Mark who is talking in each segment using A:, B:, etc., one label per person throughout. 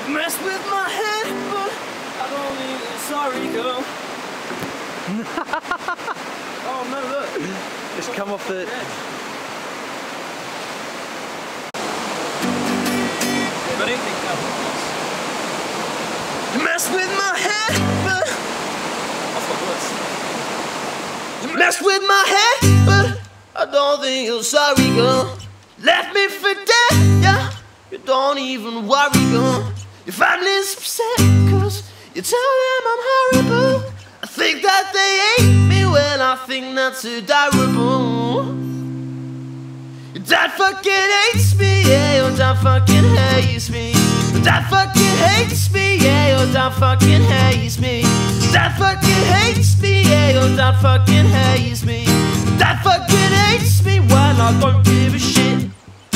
A: Mess with my head, but I don't need it. Sorry, girl. Oh no, look.
B: Just come off the...
A: Ready? Mess with my head, but I've got words. Mess with my head, but I don't think you're sorry, girl. Left me for dead, yeah. You don't even worry, girl. Your family's upset, cause you tell them I'm horrible. I think that they hate me, well, I think that's adorable. Your dad fucking hates me, yeah, your dad fucking hates me. Your dad fucking hates me, yeah, your dad fucking hates me. Your dad fucking hates me, yeah, your dad fucking hates me. Your dad fucking hates me, well, I don't give a shit.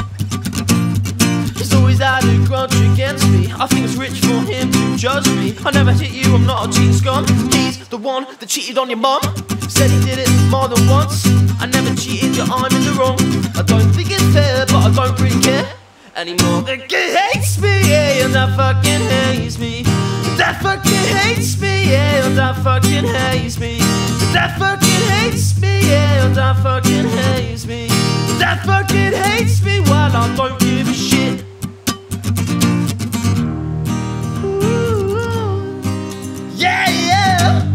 A: He's always had a grudge against me. I think it's rich for him to judge me. I never hit you, I'm not a cheating scum. He's the one that cheated on your mum. Said he did it more than once. I never cheated, yeah, I'm in the wrong. I don't think it's fair, but I don't really care anymore. The kid hates me, yeah, your dad fucking hates me. Your dad fucking hates me, yeah, your dad fucking hates me. Your dad fucking hates me, yeah, your dad fucking hates me. Your dad fucking hates me, well, I don't give a shit. Yeah, yeah.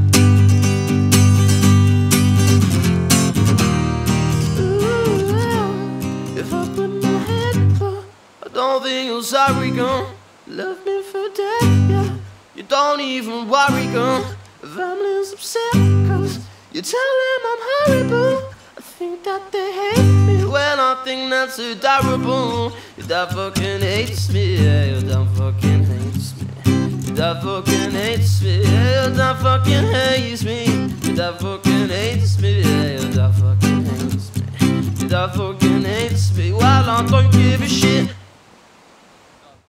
A: If I put my head up, I don't think you're sorry, girl. Love me for dead, yeah. You don't even worry, girl. Family's upset, cause you tell them I'm horrible. I think that they hate me, well, I think that's adorable. Your dad fucking hates me, yeah, your dad fucking hates me. Your dad fucking hates me, yeah, your dad fucking hates me. Your dad fucking hates me, yeah, your dad fucking hates me. Your dad fucking